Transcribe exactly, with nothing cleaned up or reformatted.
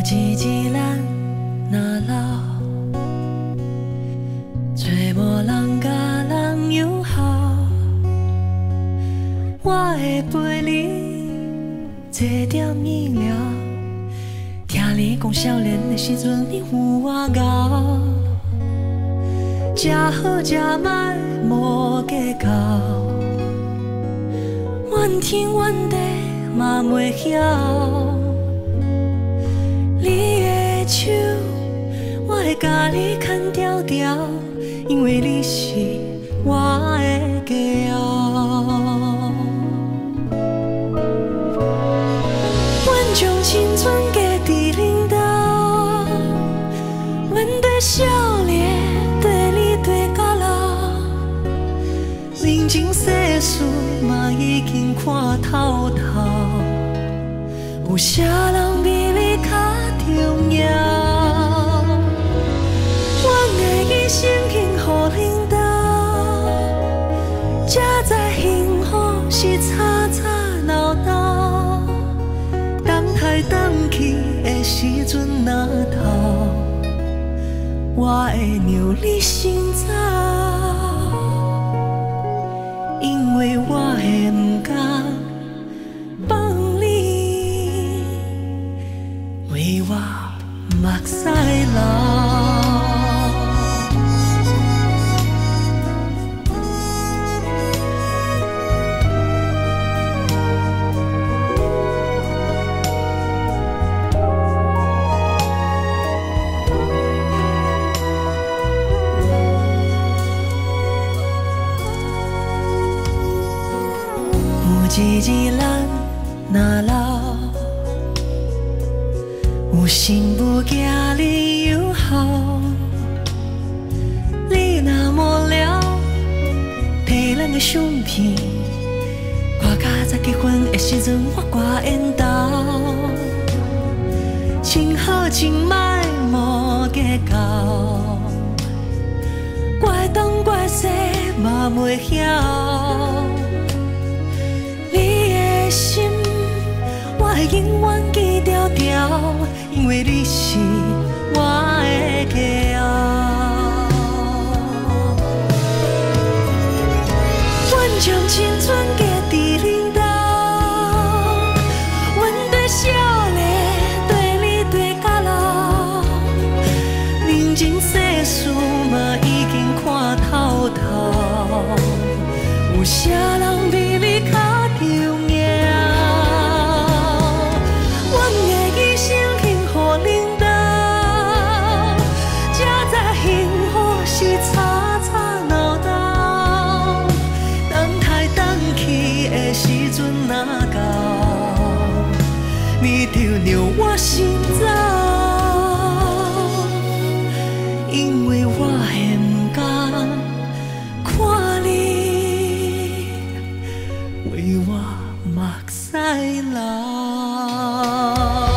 一日咱若老，找无人甲人友好，我会陪你坐点医疗。听你讲少年的时阵，你有我熬，食好食歹无计较，怨天怨地嘛袂晓。你的手，我会甲你牵条条，因为你是我的家后。阮将青春加伫恁兜，阮的少年对你对到老，人情世事嘛已经看透透，有啥人比你较重要？阮的一生幸予恁兜，才知幸福是吵吵闹闹。等来等去的时阵若头，我会让你先走，因为我会不甘放你为我目屎流。一日咱若老，有心无惊你友好，你若无聊，摕咱的相片，看甲早结婚的时阵，我挂烟斗，真好真歹无计较，怪东怪西嘛袂晓。心，我会永远记条条，因为你是我的家后。阮将青春加伫恁兜，阮对少年对你对到老，人情世事嘛已经看透透，有啥人比你较重要？你就让我先走，因为我会不甘看你为我目屎流。